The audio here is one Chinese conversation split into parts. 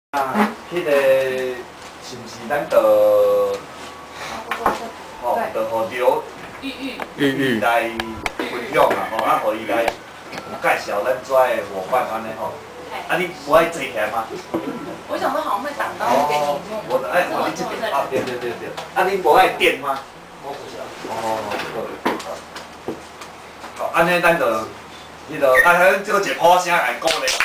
啊，迄个是毋是咱就吼，就互刘玉来分享啊，吼，啊，互伊来介绍咱遮的伙伴安尼吼。啊，你不爱坐起来吗？ 我想说好像会挡到那个荧幕。 我你这边啊，对。啊，你无爱电吗？我不是。好，安尼咱就迄个啊，这个一个声来鼓励。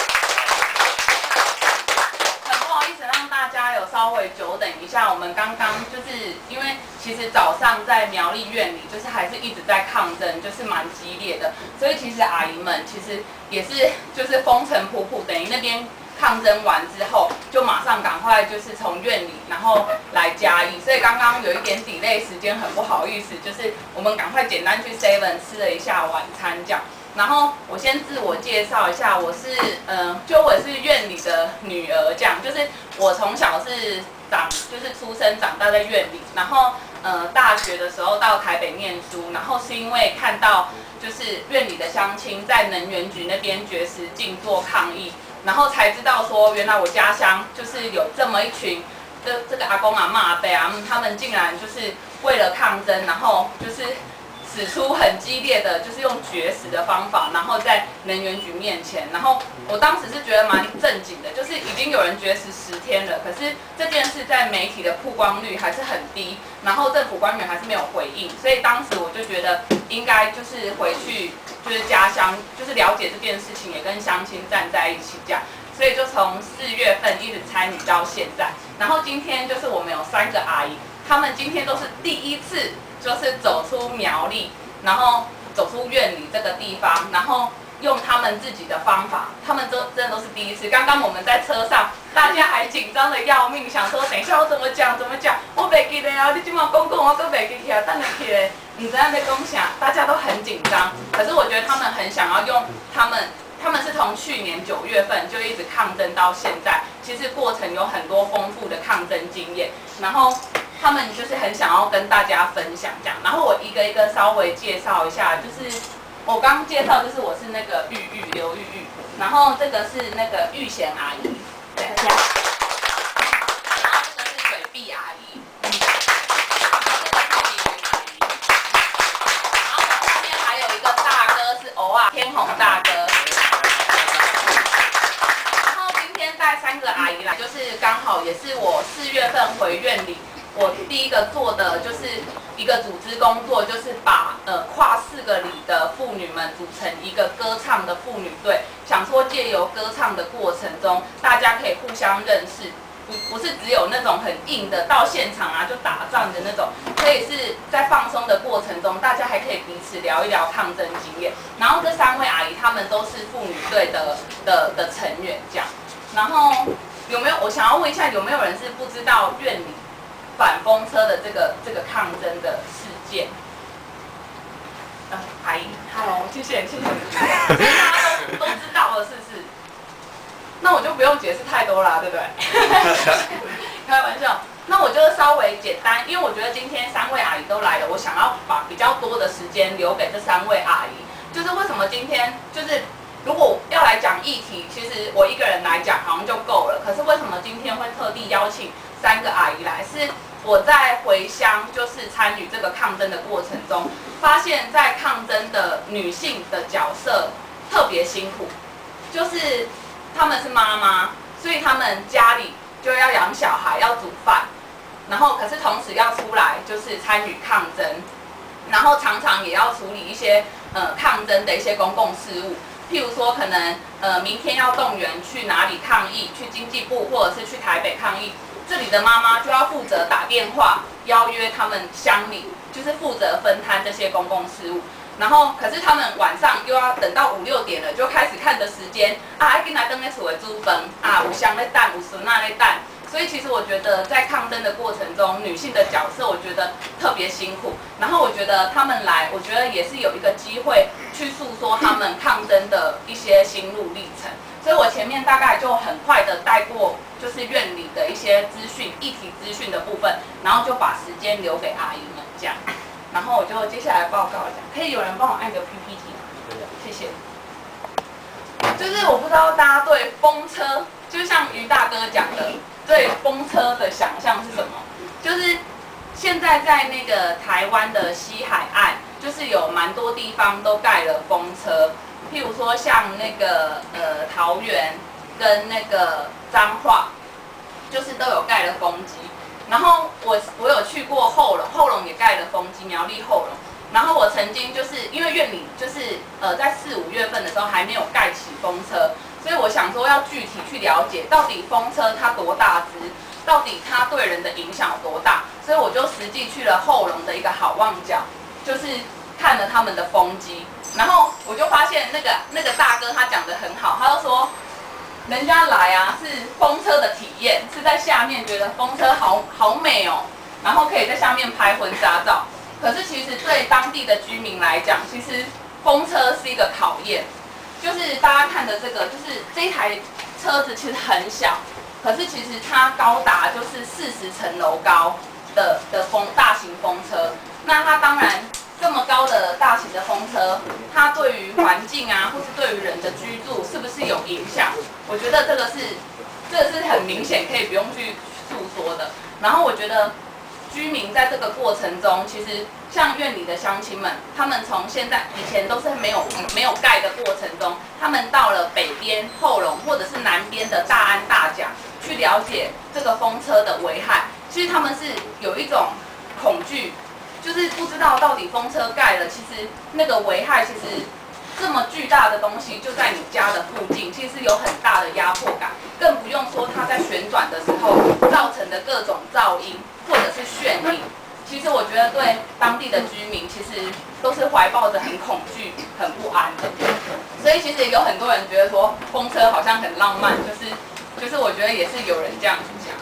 稍微久等一下，我们刚刚就是因为其实早上在苗栗院里，就是还是一直在抗争，就是蛮激烈的，所以其实阿姨们其实也是就是风尘仆仆，等于那边抗争完之后，就马上赶快就是从院里然后来嘉义，所以刚刚有一点 delay 时间，很不好意思，就是我们赶快简单去 Seven 吃了一下晚餐这样。然后我先自我介绍一下，我是我是院里的女儿，这样就是我从小是就是出生长大在院里，然后大学的时候到台北念书，然后是因为看到就是院里的乡亲在能源局那边绝食静坐抗议，然后才知道说原来我家乡就是有这么一群这个阿公阿嬷阿伯啊，他们竟然就是为了抗争，然后就是使出很激烈的，就是用绝食的方法，然后在能源局面前，然后我当时是觉得蛮震惊的，就是已经有人绝食10天了，可是这件事在媒体的曝光率还是很低，然后政府官员还是没有回应，所以当时我就觉得应该就是回去就是家乡，就是了解这件事情，也跟乡亲站在一起这样，所以就从4月份一直参与到现在，然后今天就是我们有3个阿姨，她们今天都是第一次。就是走出苗栗，然后走出院里这个地方，然后用他们自己的方法，他们真的都是第一次。刚刚我们在车上，大家还紧张的要命，想说等一下我怎么讲，我袂记得啊！你今晚讲我都袂记起来，等下起来，唔知道在讲啥，大家都很紧张。可是我觉得他们很想要用他们是从去年9月份就一直抗争到现在，其实过程有很多丰富的抗争经验，然后他们就是很想要跟大家分享这样，然后我一个一个稍微介绍一下，就是我刚介绍就是我是那个刘玉玉，然后这个是那个玉贤阿姨，对，然后这个是水碧阿姨，然后这个是李云阿姨，然后我后面还有一个大哥是偶尔天虹大哥。带3个阿姨来，就是刚好也是我4月份回院里，我第一个做的就是一个组织工作，就是把跨4个里的妇女们组成一个歌唱的妇女队，想说借由歌唱的过程中，大家可以互相认识，不是只有那种很硬的到现场啊就打仗的那种，可以是在放松的过程中，大家还可以彼此聊一聊抗争经验。然后这3位阿姨她们都是妇女队的成员，这样。然后我想要问一下，有没有人是不知道院里反风车的这个抗争的事件？阿姨 ，Hello， 谢谢。大家都知道了，是不是？那我就不用解释太多啦，对不对？开玩笑。那我就稍微简单，因为我觉得今天3位阿姨都来了，我想要把比较多的时间留给这3位阿姨。就是为什么今天就是如果要来讲议题，其实我一个人来讲好像就够了。可是为什么今天会特地邀请3个阿姨来？是我在回乡，就是参与这个抗争的过程中，发现在抗争的女性的角色特别辛苦，就是她们是妈妈，所以她们家里就要养小孩，要煮饭，然后可是同时要出来就是参与抗争，然后常常也要处理一些抗争的一些公共事务。譬如说，可能明天要动员去哪里抗议，去经济部或者是去台北抗议，这里的妈妈就要负责打电话邀约他们乡里，就是负责分摊这些公共事务。然后，可是他们晚上又要等到5、6点了，就开始看着时间啊，进来等咧厝的煮饭啊，有香咧等，有孙仔咧等。所以其实我觉得在抗争的过程中，女性的角色我觉得特别辛苦。然后我觉得她们来，我觉得也是有一个机会去诉说她们抗争的一些心路历程。所以我前面大概就很快的带过，就是院里的一些资讯、议题资讯的部分，然后就把时间留给阿姨们这样。然后我就接下来报告讲，可以有人帮我按个 PPT 吗？谢谢。就是我不知道大家对风车就像于大哥讲的，对风车的想象是什么？就是现在在那个台湾的西海岸，就是有蛮多地方都盖了风车，譬如说像那个桃园跟那个彰化，就是都有盖了风机。然后我有去过后龙，后龙也盖了风机，苗栗后龙。然后我曾经就是因为院里就是在4、5月份的时候还没有盖起风车，所以我想说要具体去了解到底风车它多大只，到底它对人的影响有多大，所以我就实际去了后龙的一个好望角，就是看了他们的风机，然后我就发现那个大哥他讲得很好，他就说人家来啊是风车的体验，是在下面觉得风车好美哦，然后可以在下面拍婚纱照。可是其实对当地的居民来讲，其实风车是一个考验。就是大家看的这个，就是这一台车子其实很小，可是其实它高达就是40层楼高的大型风车。那它当然这么高的大型的风车，它对于环境啊，或是对于人的居住是不是有影响？我觉得这个是很明显可以不用去诉说的。然后我觉得居民在这个过程中，其实像院里的乡亲们，他们从以前都是没有盖的过程中，他们到了北边后龙或者是南边的大安大甲，去了解这个风车的危害。其实他们是有一种恐惧，就是不知道到底风车盖了，其实那个危害其实这么巨大的东西就在你家的附近，其实有很大的压迫感，更不用说它在旋转的时候造成的各种噪音或者是眩晕。其实我觉得对当地的居民其实都是怀抱着很恐惧、很不安的。所以其实有很多人觉得说风车好像很浪漫，就是我觉得也是有人这样讲。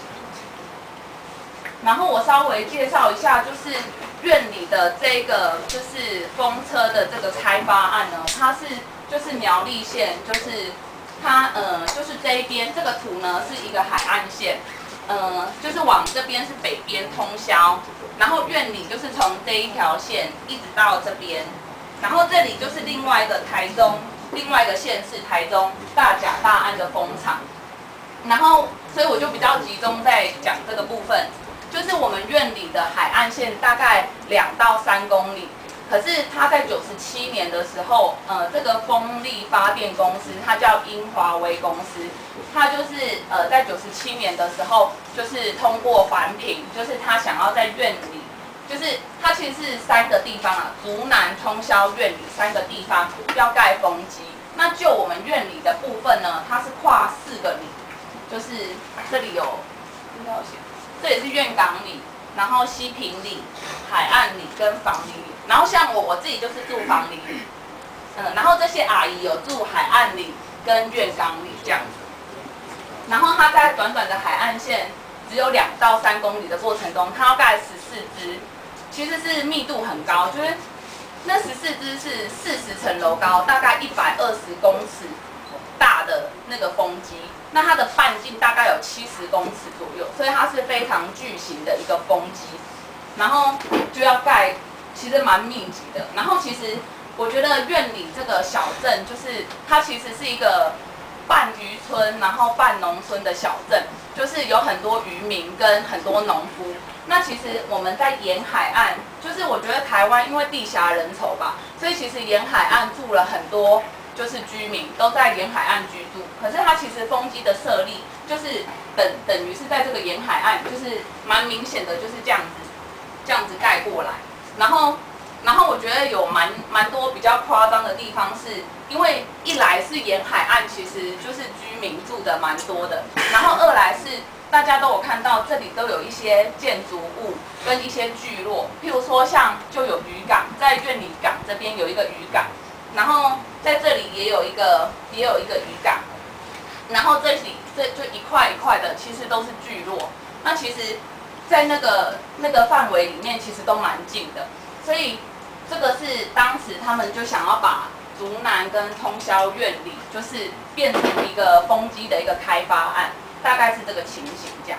然后我稍微介绍一下，就是院里的这个就是风车的这个开发案呢，它是就是苗栗县，就是它就是这一边这个图呢是一个海岸线，就是往这边是北边通霄，然后院里就是从这一条线一直到这边，然后这里就是另外一个台中，另外一个县市台中大甲大安的风场，然后所以我就比较集中在讲这个部分。就是我们院里的海岸线大概2到3公里，可是它在97年的时候，这个风力发电公司它叫英华威公司，它就是在97年的时候，就是通过环评，就是他想要在院里，就是它其实是3个地方啊，竹南、通霄、院里3个地方要盖风机。那就我们院里的部分呢，它是跨4个里，就是这里有应该有写。这也是院港里，然后西平里、海岸里跟房里里，然后像我自己就是住房里里，然后这些阿姨有住海岸里跟院港里这样子，然后它在短短的海岸线只有2到3公里的过程中，它要盖14支，其实是密度很高，就是那14支是40层楼高，大概120公尺大的那个风机。那它的半径大概有70公尺左右，所以它是非常巨型的一个风机，然后就要盖，其实蛮密集的。然后其实我觉得院里这个小镇，就是它其实是一个半渔村，然后半农村的小镇，就是有很多渔民跟很多农夫。那其实我们在沿海岸，就是我觉得台湾因为地狭人稠吧，所以其实沿海岸住了很多。就是居民都在沿海岸居住，可是它其实风机的设立就是等于是在这个沿海岸，就是蛮明显的，就是这样子盖过来。然后我觉得有蛮多比较夸张的地方是，因为一来是沿海岸其实就是居民住的蛮多的，然后2来是大家都有看到这里都有一些建筑物跟一些聚落，譬如说像就有渔港，在院里港这边有一个渔港。然后在这里也有一个渔港，然后这就一块一块的，其实都是聚落。那其实，在那个范围里面，其实都蛮近的。所以这个是当时他们就想要把竹南跟通霄院里，就是变成一个风机的一个开发案，大概是这个情形这样。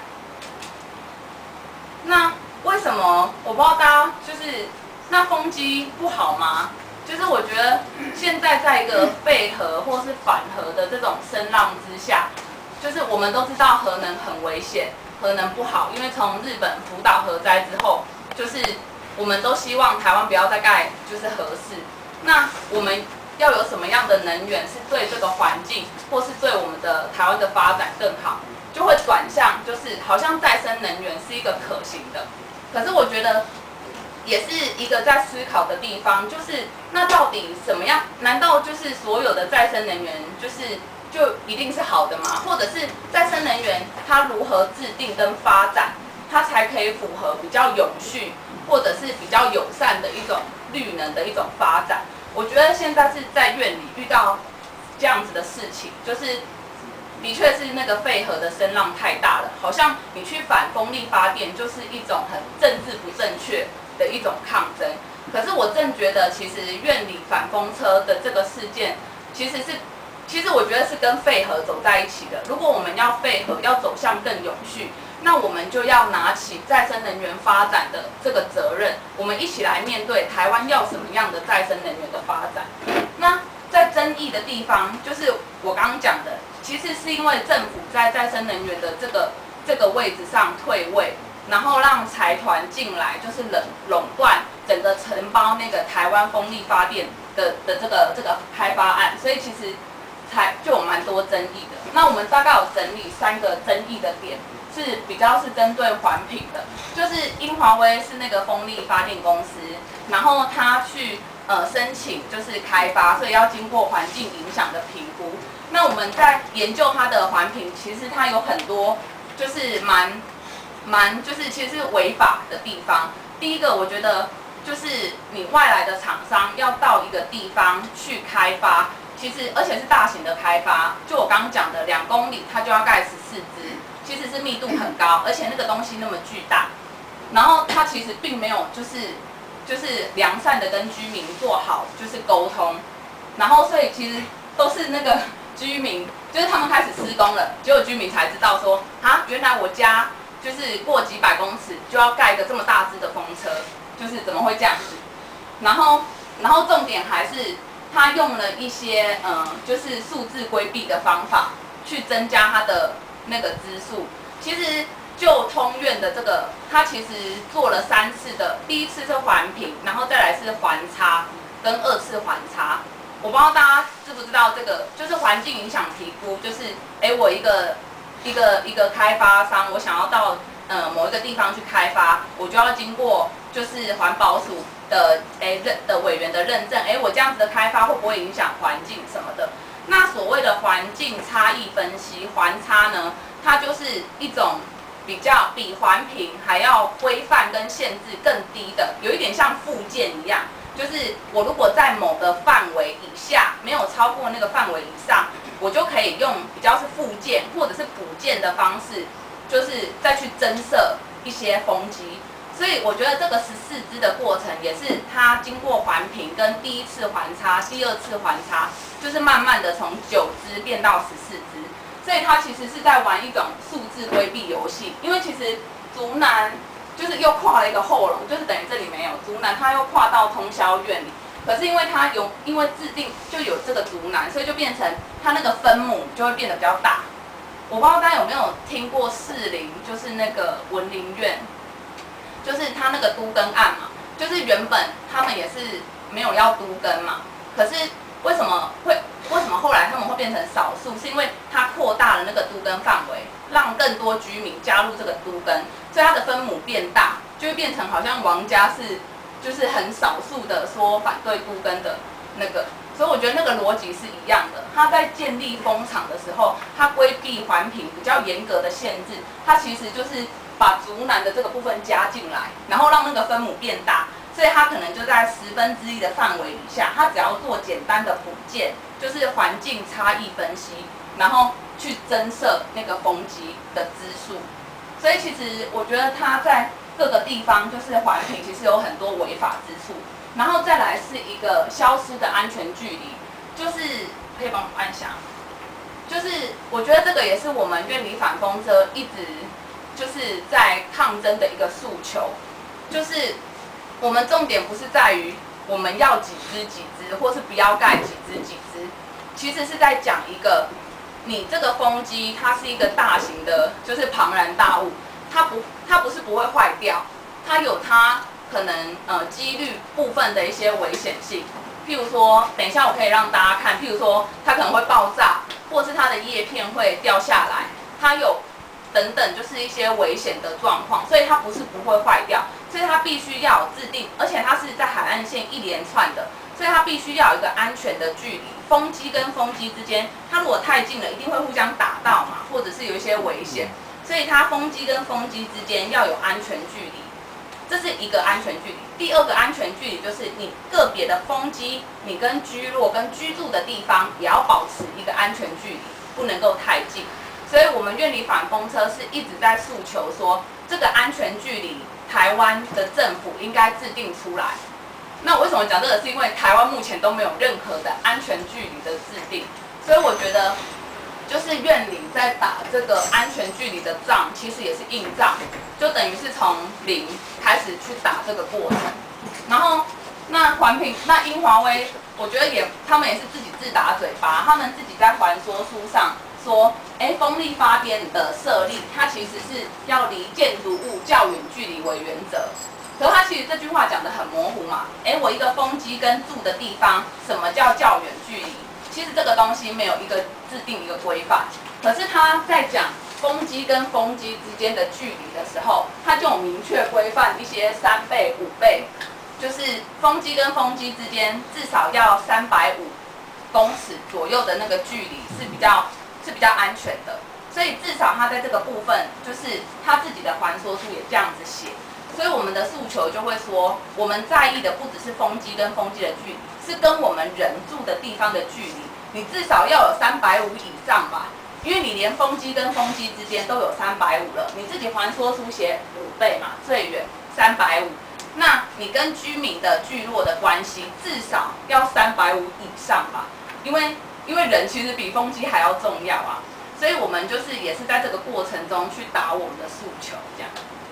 那为什么我不知道大家就是那风机不好吗？就是我觉得现在在一个废核或是反核的这种声浪之下， 就是我们都知道核能很危险，核能不好，因为从日本福岛核灾之后，就是我们都希望台湾不要再盖就是核四。那我们要有什么样的能源是对这个环境，或是对我们的台湾的发展更好，就会转向就是好像再生能源是一个可行的。可是我觉得也是一个在思考的地方，就是那到底什么样？难道就是所有的再生能源就一定是好的吗？或者是再生能源它如何制定跟发展，它才可以符合比较永续或者是比较友善的一种绿能的一种发展？我觉得现在是在院里遇到这样子的事情，就是的确是那个废核的声浪太大了，好像你去反风力发电就是一种很政治不正确的一种抗争。可是我正觉得，其实院里反风车的这个事件，其实我觉得是跟废核走在一起的。如果我们要废核，要走向更永续，那我们就要拿起再生能源发展的这个责任，我们一起来面对台湾要什么样的再生能源的发展。那在争议的地方，就是我刚刚讲的，其实是因为政府在再生能源的这个位置上退位，然后让财团进来，就是垄断整个承包那个台湾风力发电的这个开发案，所以其实就有蛮多争议的。那我们大概有整理3个争议的点，是比较是针对环评的，就是英华威是那个风力发电公司，然后他去申请就是开发，所以要经过环境影响的评估。那我们在研究它的环评，其实它有很多就是就是其实是违法的地方。第一个，我觉得就是你外来的厂商要到一个地方去开发，其实而且是大型的开发，就我刚刚讲的2公里，它就要盖14支，其实是密度很高，而且那个东西那么巨大，然后它其实并没有就是良善的跟居民做好就是沟通，然后所以其实都是那个居民，就是他们开始施工了，结果居民才知道说啊，原来我家就是过几百公尺就要盖一个这么大只的风车，就是怎么会这样子？然后重点还是他用了一些就是数字规避的方法去增加它的那个支数。其实就通院的这个，他其实做了3次的，第1次是环评，然后再来是环差跟2次环差。我不知道大家知不知道这个，就是环境影响评估，就是我一个开发商，我想要到某一个地方去开发，我就要经过就是环保署的委员的认证，我这样子的开发会不会影响环境什么的？那所谓的环境差异分析环差呢，它就是一种比环评还要规范跟限制更低的，有一点像附件一样，就是我如果在某个范围以下，没有超过那个范围以上，我就可以用比较是附件或者是补件的方式，就是再去增设一些风机。所以我觉得这个14支的过程也是它经过环评跟第1次环差、第2次环差，就是慢慢的从9支变到14支。所以它其实是在玩一种数字规避游戏，因为其实竹南就是又跨了一个后龙，就是等于这里没有竹南，它又跨到通霄院里。可是因为它因为制定就有这个竹南，所以就变成它那个分母就会变得比较大。我不知道大家有没有听过士林，就是那个文林院，就是它那个都更案嘛，就是原本他们也是没有要都更嘛，可是为什么后来他们会变成少数？是因为它扩大了那个都更范围，让更多居民加入这个都更，所以它的分母变大，就会变成好像王家是就是很少数的说反对都更的那个。所以我觉得那个逻辑是一样的。它在建立风场的时候，它规避环评比较严格的限制，它其实就是把竹南的这个部分加进来，然后让那个分母变大。所以它可能就在1/10的范围以下，它只要做简单的补件，就是环境差异分析，然后去增设那个风机的支数。所以其实我觉得它在各个地方就是环评其实有很多违法之处。然后再来是一个消失的安全距离，就是可以帮我按下，就是我觉得这个也是我们院里反风车一直就是在抗争的一个诉求，就是我们重点不是在于我们要几支，或是不要盖几支，其实是在讲一个你这个风机它是一个大型的，就是庞然大物，它不是不会坏掉，它有它可能几率部分的一些危险性。譬如说，等一下我可以让大家看，譬如说它可能会爆炸，或是它的叶片会掉下来，它有等等就是一些危险的状况，所以它不是不会坏掉，所以它必须要有制定，而且它是在海岸线一连串的，所以它必须要有一个安全的距离。风机跟风机之间，它如果太近了，一定会互相打到嘛，或者是有一些危险，所以它风机跟风机之间要有安全距离。这是一个安全距离。第二个安全距离就是你个别的风机，你跟居落跟居住的地方也要保持一个安全距离，不能够太近。所以我们院里反风车是一直在诉求说，这个安全距离，台湾的政府应该制定出来。那我为什么讲这个？是因为台湾目前都没有任何的安全距离的制定，所以我觉得。就是院里在打这个安全距离的仗，其实也是硬仗，就等于是从零开始去打这个过程。然后那英华威，我觉得他们也是自己自打嘴巴，他们自己在还说书上说，风力发电的设立，它其实是要离建筑物较远距离为原则。可是他其实这句话讲得很模糊嘛，我一个风机跟住的地方，什么叫较远距离？其实这个东西没有一个制定一个规范，可是他在讲风机跟风机之间的距离的时候，他就有明确规范一些3倍、5倍，就是风机跟风机之间至少要350公尺左右的那个距离是比较安全的，所以至少他在这个部分，就是他自己的还说书也这样子写。所以我们的诉求就会说，我们在意的不只是风机跟风机的距离，是跟我们人住的地方的距离，你至少要有350以上吧，因为你连风机跟风机之间都有350了，你自己还说书写5倍嘛，最远350，那你跟居民的聚落的关系至少要350以上吧，因为人其实比风机还要重要啊，所以我们就是也是在这个过程中去打我们的诉求这样。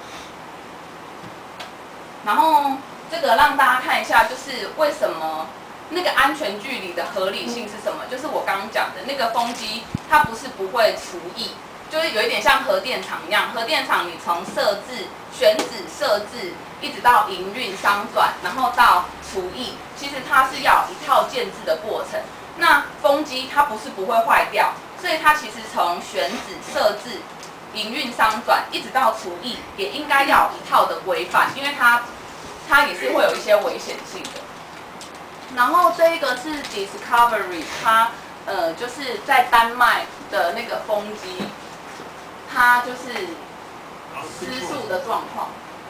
然后这个让大家看一下，就是为什么那个安全距离的合理性是什么？就是我刚刚讲的那个风机，它不是不会除役，就是有一点像核电厂一样。核电厂你从选址设置，一直到营运商转，然后到除役，其实它是要有一套建制的过程。那风机它不是不会坏掉，所以它其实从选址设置。营运商转一直到除役，也应该要有一套的规范，因为它也是会有一些危险性的。然后这一个是 Discovery， 它就是在丹麦的那个风机，它就是失速的状况。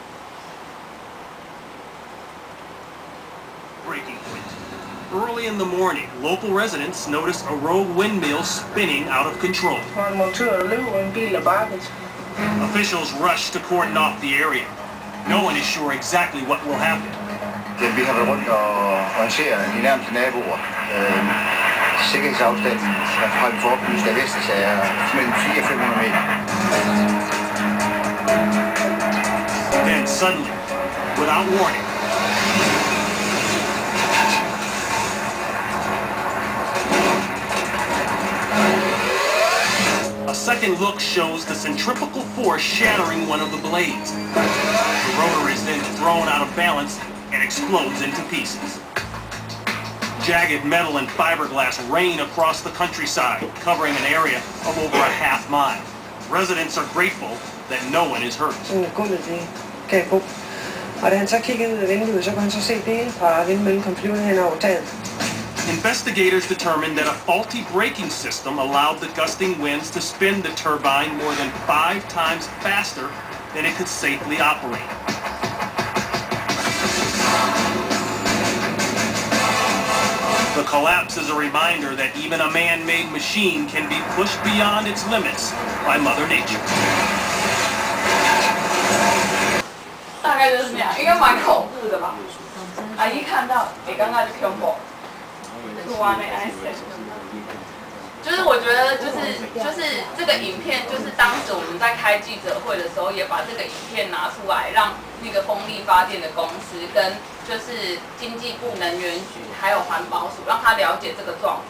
Breaking point. Early in the morning, local residents notice a rogue windmill spinning out of control. Officials rush to cordon off the area. No one is sure exactly what will happen. Vi har været rundt og orienteret de nærmeste naboer. Sikkerhedsafstanden har vi foroplyst af Vestas er mellem 400 og 500 meter. Then suddenly, without warning, a second look shows the centrifugal force shattering one of the blades. The rotor is then thrown out of balance and explodes into pieces. Jagged metal and fiberglass rain across the countryside, covering an area of over a half mile. Residents are grateful that no one is hurt. Og da han så kiggede ud af vinduet, så kunne han så se dele fra vindmøllen kom flyvende hen over taget. Investigators determined that a faulty braking system allowed the gusting winds to spin the turbine more than 5 times faster than it could safely operate. The collapse is a reminder that even a man-made machine can be pushed beyond its limits by Mother Nature. 大概就是那样，应该蛮恐怖的吧？阿姨看到，刚刚就恐怖。就是我觉得就是这个影片，就是当时我们在开记者会的时候，也把这个影片拿出来，让那个风力发电的公司跟就是经济部能源局还有环保署，让他了解这个状况。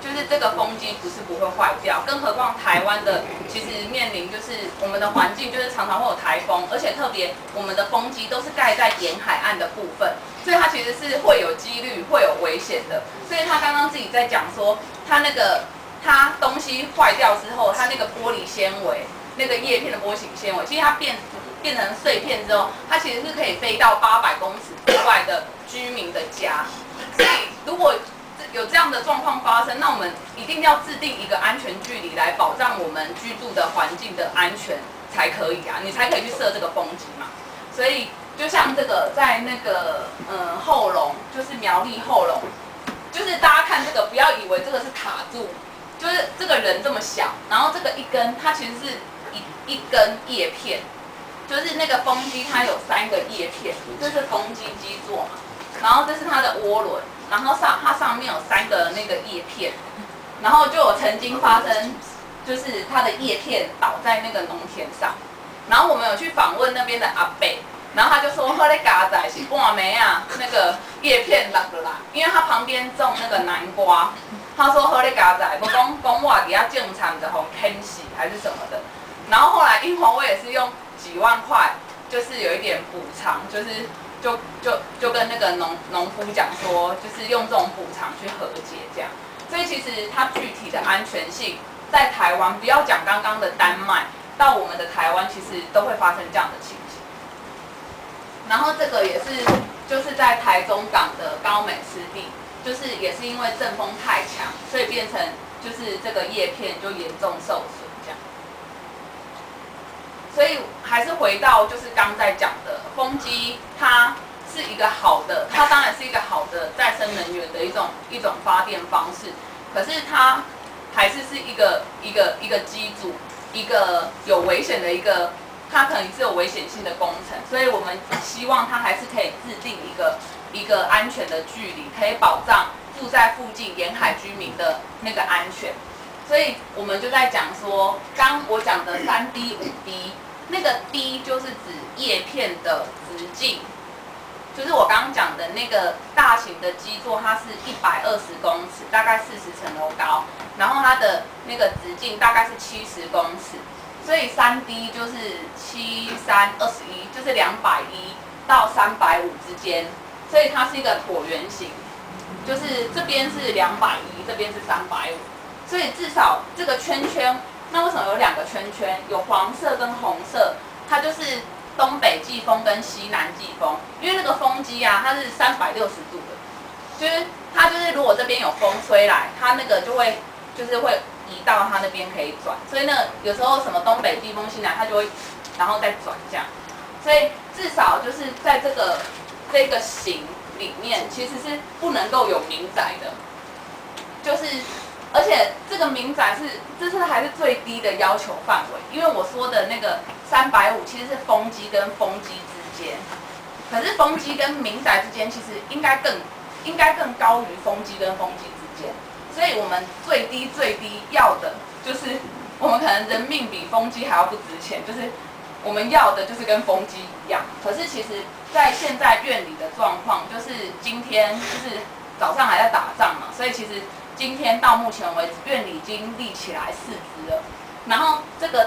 就是这个风机不是不会坏掉，更何况台湾的其实面临就是我们的环境就是常常会有台风，而且特别我们的风机都是盖在沿海岸的部分，所以它其实是会有几率会有危险的。所以他刚刚自己在讲说，它东西坏掉之后，它那个玻璃纤维，那个叶片的玻璃纤维，其实它变成碎片之后，它其实是可以飞到800公尺之外的居民的家。所以如果有这样的状况发生，那我们一定要制定一个安全距离来保障我们居住的环境的安全才可以啊，你才可以去设这个风机嘛。所以就像这个在那个后龙，就是苗栗后龙，就是大家看这个，不要以为这个是卡住，就是这个人这么小，然后这个一根它其实是一根叶片，就是那个风机它有3个叶片，这是风机基座嘛，然后这是它的涡轮。然后它上面有3个那个叶片，然后就有曾经发生，就是它的叶片倒在那个农田上，然后我们有去访问那边的阿伯，然后他就说，好咧家仔是半暝啊，那个叶片落落来，因为他旁边种那个南瓜，他说好咧家仔，不讲我底下种产的吼坑死还是什么的，然后后来因为我也是用几万块，就是有一点补偿，就是。就跟那个农夫讲说，就是用这种补偿去和解这样，所以其实它具体的安全性在台湾，不要讲刚刚的丹麦，到我们的台湾其实都会发生这样的情形。然后这个也是就是在台中港的高美湿地，就是也是因为阵风太强，所以变成就是这个叶片就严重受损这样。所以还是回到就是刚在讲的风机，它是一个好的，它当然是一个好的再生能源的一种发电方式，可是它还是一个机组，一个有危险的它可能是有危险性的工程，所以我们希望它还是可以制定一个安全的距离，可以保障住在附近沿海居民的那个安全。所以我们就在讲说，刚我讲的3D、5D。那个 D 就是指叶片的直径，就是我刚刚讲的那个大型的基座，它是120公尺，大概40层楼高，然后它的那个直径大概是70公尺，所以3D 就是7、3、21，就是210到350之间，所以它是一个椭圆形，就是这边是210，这边是350，所以至少这个圈圈。那为什么有2个圈圈？有黄色跟红色，它就是东北季风跟西南季风。因为那个风机啊，它是360度的，就是它就是如果这边有风吹来，它那个会移到它那边可以转。所以呢，有时候什么东北季风、西南，它就会然后再转这样。所以至少就是在这个形里面，其实是不能够有民宅的，就是。而且这个民宅这是还是最低的要求范围，因为我说的那个350其实是风机跟风机之间，可是风机跟民宅之间其实应该更高于风机跟风机之间，所以我们最低要的就是我们可能人命比风机还要不值钱，就是我们要的就是跟风机一样。可是其实在现在院里的状况，就是今天就是早上还在打仗嘛，所以其实。今天到目前为止，院里已经立起来4只了。然后这个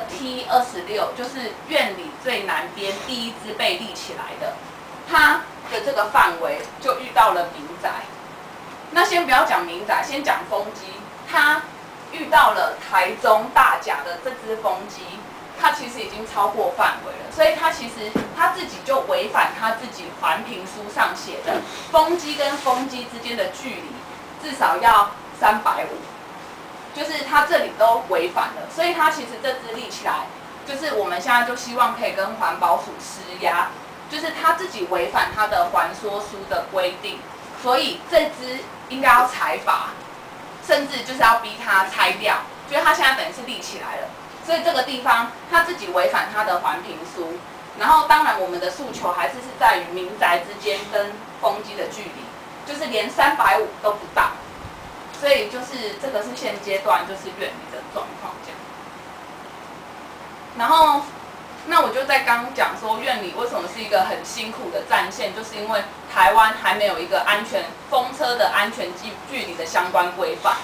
T26就是院里最南边第1只被立起来的，它的这个范围就遇到了民宅。那先不要讲民宅，先讲风机。它遇到了台中大甲的这只风机，它其实已经超过范围了，所以它其实它自己就违反它自己环评书上写的风机跟风机之间的距离至少要。350，就是它这里都违反了，所以它其实这支立起来，就是我们现在就希望可以跟环保署施压，就是它自己违反它的环说书的规定，所以这支应该要裁罚，甚至就是要逼它拆掉，就是它现在等于是立起来了，所以这个地方它自己违反它的环评书，然后当然我们的诉求还是在于民宅之间跟风机的距离，就是连350都不到。所以就是这个是现阶段就是院里的状况这样。然后，那我就在刚讲说院里为什么是一个很辛苦的战线，就是因为台湾还没有一个风车的安全距离的相关规范。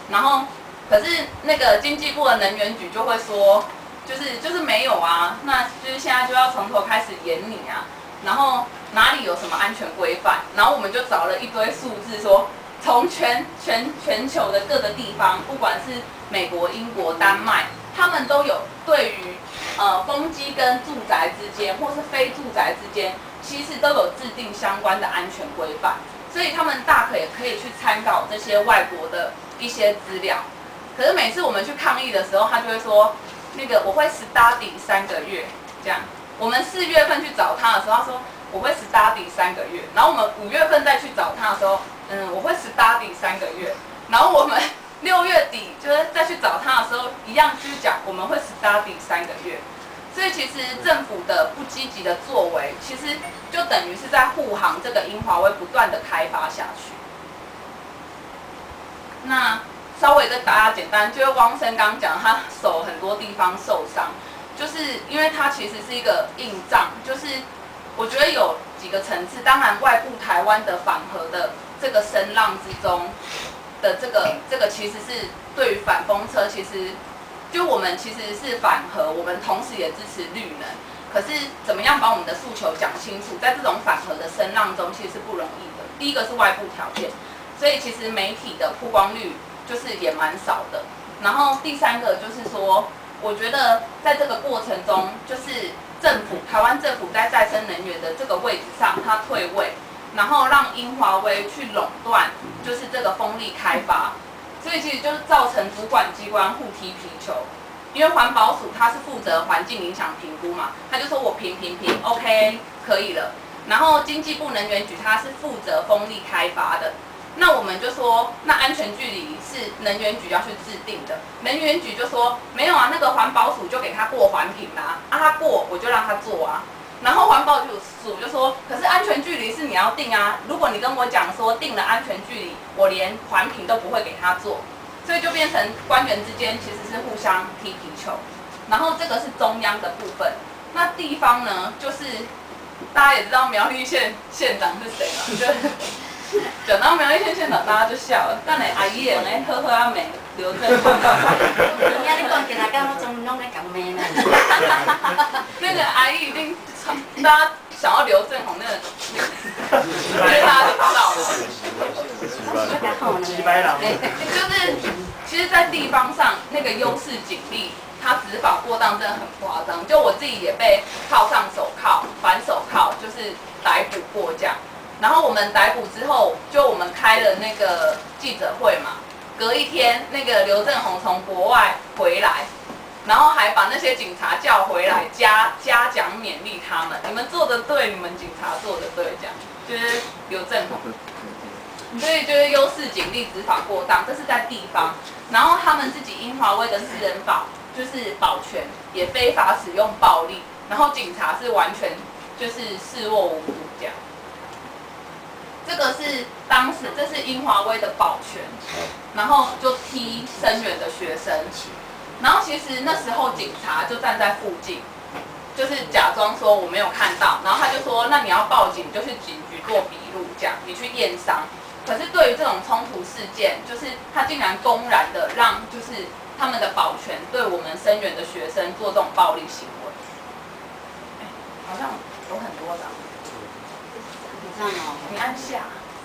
然后可是那个经济部的能源局就会说，就是没有啊，那就是现在就要从头开始严你啊，然后哪里有什么安全规范，然后我们就找了一堆数字说，从全球的各个地方，不管是美国、英国、丹麦，他们都有对于风机跟住宅之间，或是非住宅之间，其实都有制定相关的安全规范，所以他们大可也可以去参考这些外国的一些资料。可是每次我们去抗议的时候，他就会说，那个我会 study 3个月这样。我们4月份去找他的时候，他说我会 study 3个月，然后我们5月份再去找他的时候，我会 study 3个月，然后我们6月底就是再去找他的时候，一样继续讲我们会 study 3个月。所以其实政府的不积极的作为，其实就等于是在护航这个英华威不断的开发下去。那稍微跟大家简单，就是汪生刚讲他手很多地方受伤，就是因为他其实是一个硬仗，就是我觉得有几个层次。当然，外部台湾的反核的这个声浪之中的这个其实是对于反风车，其实就我们其实是反核，我们同时也支持绿能。可是怎么样把我们的诉求讲清楚，在这种反核的声浪中，其实是不容易的。第一个是外部条件，所以其实媒体的曝光率就是也蛮少的。然后第三个就是说，我觉得在这个过程中，就是台湾政府在再生能源的这个位置上，它退位，然后让英华威去垄断，就是这个风力开发，所以其实就是造成主管机关互踢皮球。因为环保署它是负责环境影响评估嘛，他就说我评 OK 可以了。然后经济部能源局它是负责风力开发的，那我们就说，那安全距离是能源局要去制定的。能源局就说没有啊，那个环保署就给他过环评啦，他过我就让他做啊。然后环保署就说，可是安全距离是你要定啊，如果你跟我讲说定了安全距离，我连环评都不会给他做。所以就变成官员之间其实是互相踢皮球，然后这个是中央的部分。那地方呢，就是大家也知道苗栗县县长是谁嘛，就讲到苗栗县县长，大家就笑了。但你阿姨也呢，呵呵阿美刘正宏。 你讲其他讲我总拢在讲咩呢？ 那个阿姨一定，大家想要刘正宏那个，因为大家就知道了。就是其实，在地方上那个优势警力，他执法过当真的很夸张。就我自己也被铐上手铐、反手铐，就是逮捕过这样。然后我们逮捕之后，就我们开了那个记者会嘛。隔一天，那个刘正宏从国外回来，然后还把那些警察叫回来嘉奖勉励他们，你们做得对，你们警察做得对，这样就是刘正宏。所以就是优势警力执法过当，这是在地方。然后他们自己英华威的私人保就是保全也非法使用暴力，然后警察是完全就是视若无睹这样。这个是当时这是英华威的保全，然后就踢声援的学生，然后其实那时候警察就站在附近，就是假装说我没有看到，然后他就说那你要报警，你就去警局做笔录这样，你去验伤。可是对于这种冲突事件，就是他竟然公然的让就是他们的保全对我们声援的学生做这种暴力行为，好像有很多张， 你看哦， 你按下。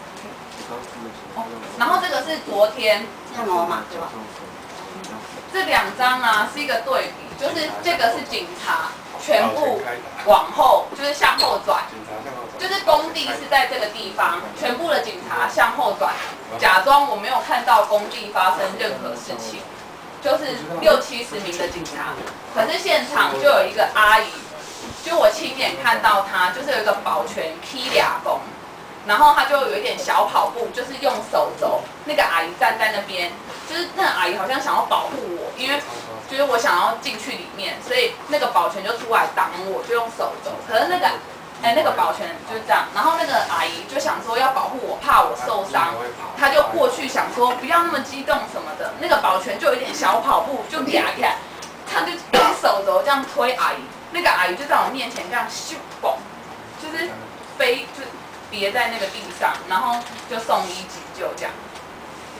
然后这个是昨天， 这样哦嘛，对吧？ 这2张啊是一个对比，就是这个是警察全部往后，就是向后转，就是工地是在这个地方，全部的警察向后转，假装我没有看到工地发生任何事情，就是60-70名的警察，可是现场就有一个阿姨，就我亲眼看到她，就是有一个保全劈俩公。然后他就有一点小跑步，就是用手肘。那个阿姨站在那边，就是那个阿姨好像想要保护我，因为就是我想要进去里面，所以那个保全就出来挡我，就用手肘。可是那个保全就是这样，然后那个阿姨就想说要保护我，怕我受伤，他就过去想说不要那么激动什么的。那个保全就有一点小跑步，就夹起来，他就用手肘这样推阿姨，那个阿姨就在我面前这样咻嘣，就是飞就。跌在那个地上，然后就送医急救这样。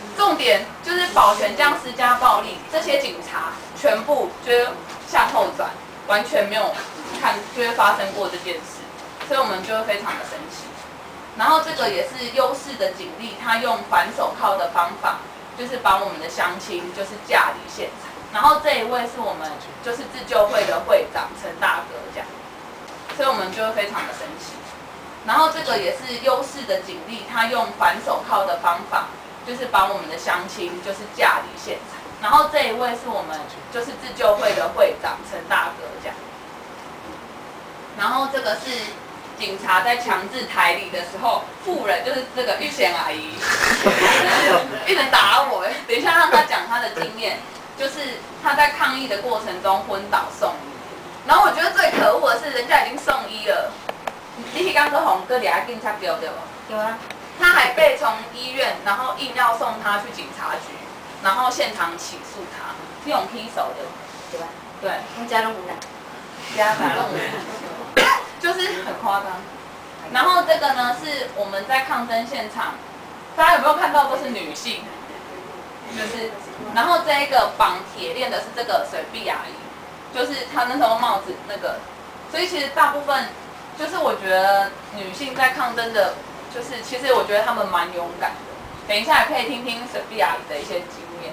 重点就是保全将施加暴力，这些警察全部就是向后转，完全没有看就是发生过这件事，所以我们就会非常的生气。然后这个也是优势的警力，他用反手铐的方法，就是把我们的乡亲就是架离现场。然后这一位是我们就是自救会的会长陈大哥这样，所以我们就会非常的生气。然后这个也是优势的警力，他用反手铐的方法，就是把我们的乡亲就是架离现场。然后这一位是我们就是自救会的会长陈大哥这样。然后这个是警察在强制台礼的时候，妇人就是这个玉贤阿姨，一直打我。等一下让他讲他的经验，就是他在抗议的过程中昏倒送医。然后我觉得最可恶的是，人家已经送医了。你刚刚红哥俩警察丢对不？ 有啊。 他还被从医院，然后硬要送他去警察局，然后现场起诉他，用劈手的， 对吧？ 对。 用加龙武的。 加龙武，就是很夸张。然后这个呢是我们在抗争现场，大家有没有看到都是女性？就是，然后这一个绑铁链的是这个水碧阿姨，就是她那时候帽子那个，所以其实大部分。就是我觉得女性在抗争的，就是其实我觉得她们蛮勇敢的。等一下也可以听听水碧阿姨的一些经验。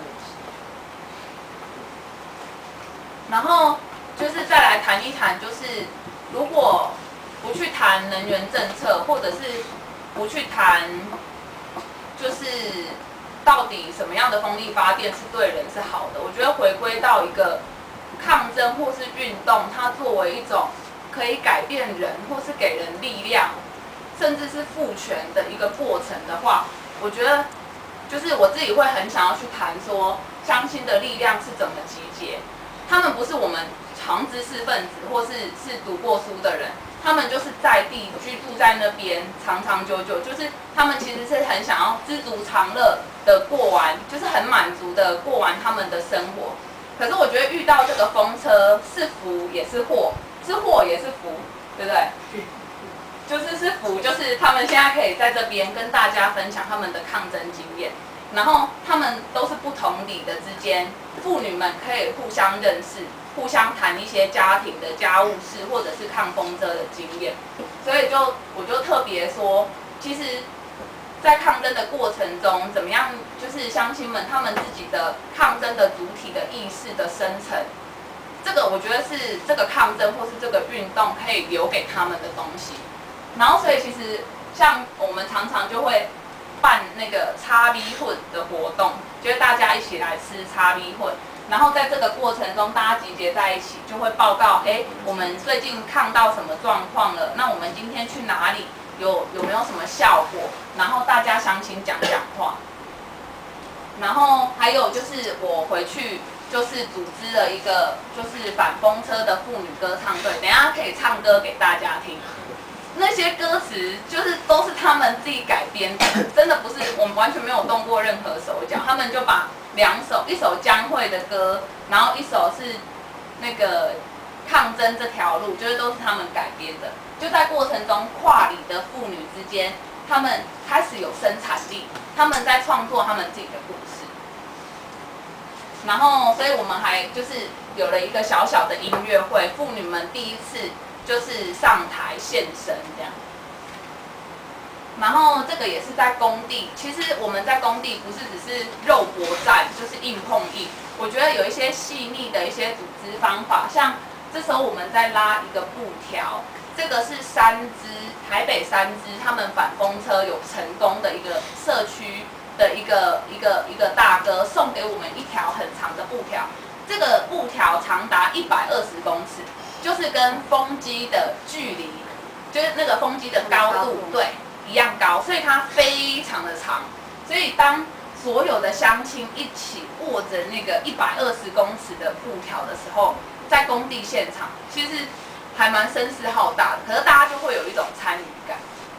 然后就是再来谈一谈，就是如果不去谈能源政策，或者是不去谈，就是到底什么样的风力发电是对人是好的，我觉得回归到一个抗争或是运动，它作为一种可以改变人，或是给人力量，甚至是赋权的一个过程的话，我觉得就是我自己会很想要去谈说，乡亲的力量是怎么集结。他们不是我们常知识分子，或是读过书的人，他们就是在地居住在那边，长长久久，就是他们其实是很想要知足常乐的过完，就是很满足的过完他们的生活。可是我觉得遇到这个风车，是福也是祸。是祸也是福，对不对？就是福，就是他们现在可以在这边跟大家分享他们的抗争经验，然后他们都是不同理的之间，妇女们可以互相认识，互相谈一些家庭的家务事或者是抗风车的经验，所以我就特别说，其实，在抗争的过程中，怎么样，就是乡亲们他们自己的抗争的主体的意识的生成。这个我觉得是这个抗争或是这个运动可以留给他们的东西，然后所以其实像我们常常就会办那个叉 V 混的活动，就是大家一起来吃叉 V 混，然后在这个过程中大家集结在一起，就会报告，我们最近抗到什么状况了？那我们今天去哪里？有没有什么效果？然后大家乡亲讲话，然后还有就是我回去。就是组织了一个就是反风车的妇女歌唱队，等一下可以唱歌给大家听。那些歌词就是都是他们自己改编的，真的不是我们完全没有动过任何手脚。他们就把一首江蕙的歌，然后一首是那个抗争这条路，就是都是他们改编的。就在过程中，跨里的妇女之间，他们开始有生产力，他们在创作他们自己的故事。然后，所以我们还就是有了一个小小的音乐会，妇女们第一次就是上台现身这样。然后这个也是在工地，其实我们在工地不是只是肉搏战，就是硬碰硬。我觉得有一些细腻的一些组织方法，像这时候我们在拉一个布条，这个是台北3支他们反风车有成功的一个社区。的一个大哥送给我们一条很长的布条，这个布条长达120公尺，就是跟风机的距离，就是那个风机的高度对一样高，所以它非常的长。所以当所有的乡亲一起握着那个120公尺的布条的时候，在工地现场，其实还蛮声势浩大的，可是大家就会有一种参与感。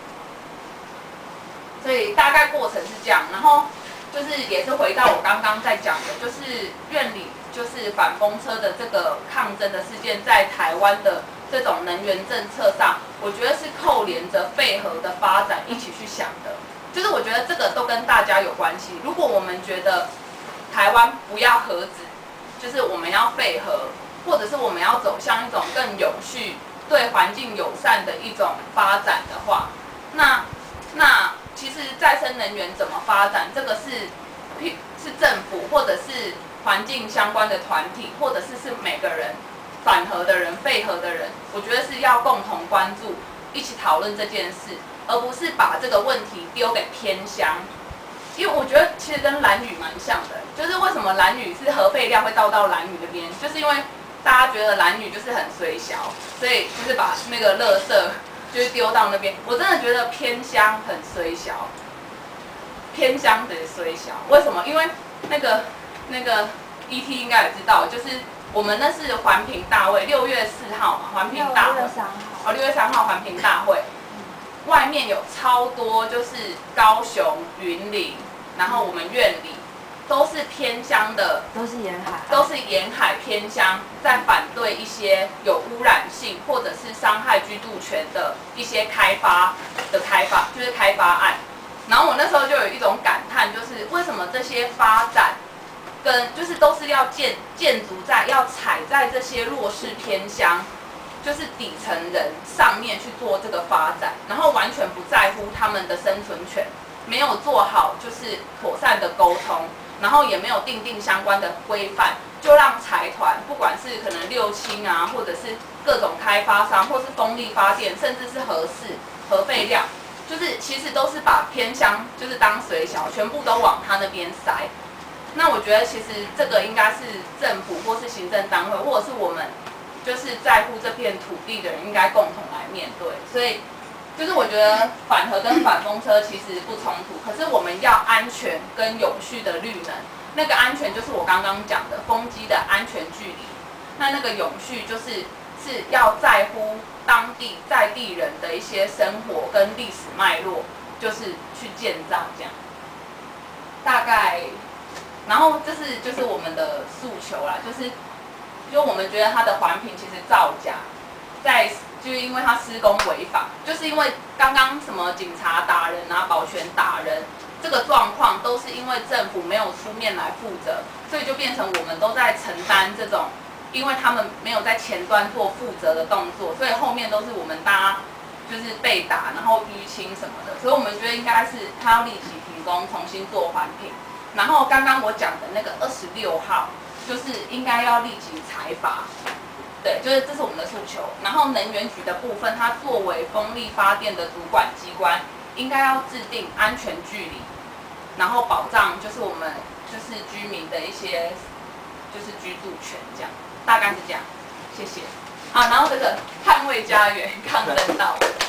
所以大概过程是这样，然后就是也是回到我刚刚在讲的，就是院里就是反风车的这个抗争的事件，在台湾的这种能源政策上，我觉得是扣连着废核的发展一起去想的。 就是我觉得这个都跟大家有关系。如果我们觉得台湾不要核子，就是我们要废核，或者是我们要走向一种更永续、对环境友善的一种发展的话，那其实再生能源怎么发展，这个是政府或者是环境相关的团体，或者是每个人反核的人、废核的人，我觉得是要共同关注，一起讨论这件事，而不是把这个问题丢给偏乡。因为我觉得其实跟兰屿蛮像的，就是为什么兰屿是核废料会倒到兰屿那边，就是因为大家觉得兰屿就是很衰小，所以就是把那个垃圾就是丢到那边。我真的觉得偏乡很衰小，偏乡的衰小。为什么？因为那个 ET 应该也知道，就是我们那是环评大会，6月4号嘛，环评大会。6月3号环评大会，外面有超多，就是高雄、云林，然后我们苑里都是偏乡的， 都是沿海， 都是沿海偏乡，在反对一些有污染性或者是伤害居住权的一些开发，就是开发案。然后我那时候就有一种感叹，就是为什么这些发展跟就是都是要建筑在要踩在这些弱势偏乡，就是底层人上面去做这个发展，然后完全不在乎他们的生存权，没有做好就是妥善的沟通，然后也没有订定相关的规范，就让财团不管是可能六轻啊，或者是各种开发商，或是风力发电，甚至是核废料，就是其实都是把偏乡就是当水小，全部都往他那边塞。那我觉得其实这个应该是政府或是行政单位，或者是我们就是在乎这片土地的人应该共同来面对。所以就是我觉得反核跟反风车其实不冲突，可是我们要安全跟永续的绿能，那个安全就是我刚刚讲的风机的安全距离，那个永续是要在乎当地在地人的一些生活跟历史脉络，就是去建造这样，大概，然后这是就是我们的诉求啦，就我们觉得它的环评其实造假，就是因为它施工违法，就是因为刚刚什么警察打人啊、保全打人这个状况，都是因为政府没有出面来负责，所以就变成我们都在承担这种，因为他们没有在前端做负责的动作，所以后面都是我们大家就是被打，然后淤青什么的，所以我们觉得应该是他要立即停工，重新做环评。然后刚刚我讲的那个26号，就是应该要立即裁罚。对，就是这是我们的诉求。然后能源局的部分，它作为风力发电的主管机关，应该要制定安全距离，然后保障就是我们就是居民的一些就是居住权，这样大概是这样。谢谢。好，然后这个捍卫家园抗争到。